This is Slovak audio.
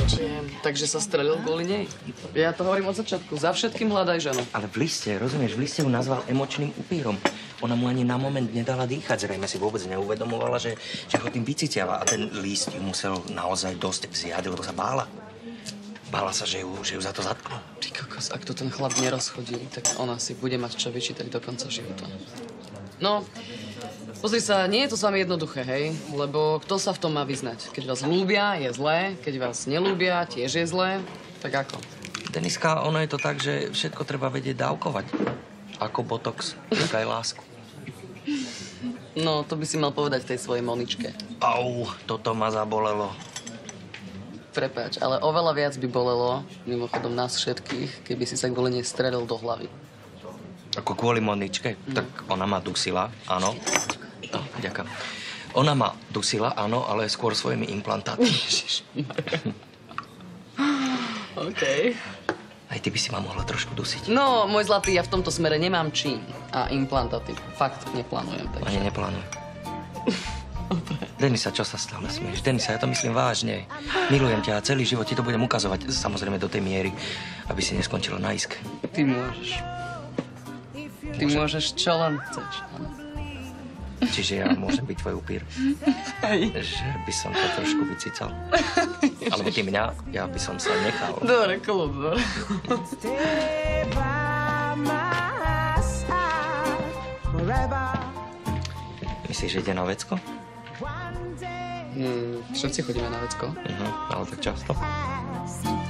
Takže sa strelil kvôli nej? Ja to hovorím od začiatku. Za všetkým hľadaj ženu. Ale v liste, rozumieš, v liste ju nazval emočným upírom. Ona mu ani na moment nedala dýchať. Zrejme si vôbec neuvedomovala, že ho tým vyciciava. A ten list ju musel naozaj dosť vziať, lebo sa bála. Bála sa, že ju za to zatknú. Ty kokos, ak to ten chlap nerozchodí, tak ona si bude mať čo vyčítať do konca života. No, pozri sa, nie je to s vami jednoduché, hej? Lebo kto sa v tom má vyznať? Keď vás ľúbia, je zlé. Keď vás nelúbia, tiež je zlé. Tak ako? Deniska, ono je to tak, že všetko treba vedieť dávkovať. Ako botox, tak aj lásku. No, to by si mal povedať tej svojej Moničke. Au, toto ma zabolelo. Prepáč, ale oveľa viac by bolelo, mimochodom nás všetkých, keby si sa kvôli nej strelil do hlavy. Ako kvôli Moničke? Tak ona ma dusila, áno. No, ďakujem. Ona ma dusila, áno, ale skôr svojimi implantátmi. OK. Aj ty by si ma mohla trošku dusiť. No, môj zlatý, ja v tomto smere nemám čím. A implantáty fakt neplánujem, takže... Ani neplánujem. Denisa, čo sa stále smieš? Denisa, ja to myslím vážne. Milujem ťa a celý život ti to budem ukazovať, samozrejme do tej miery, aby si neskončila na iske. Ty môžeš. Ty môžeš čo len chceš. Čiže ja môžem byť tvoj upír? Hej. Že by som to trošku vycical. Alebo ty mňa, ja by som sa nechal. Dobre, kľud, dobre. Myslíš, že ide na vecko? Všetci chodíme na vecko. Ale tak často.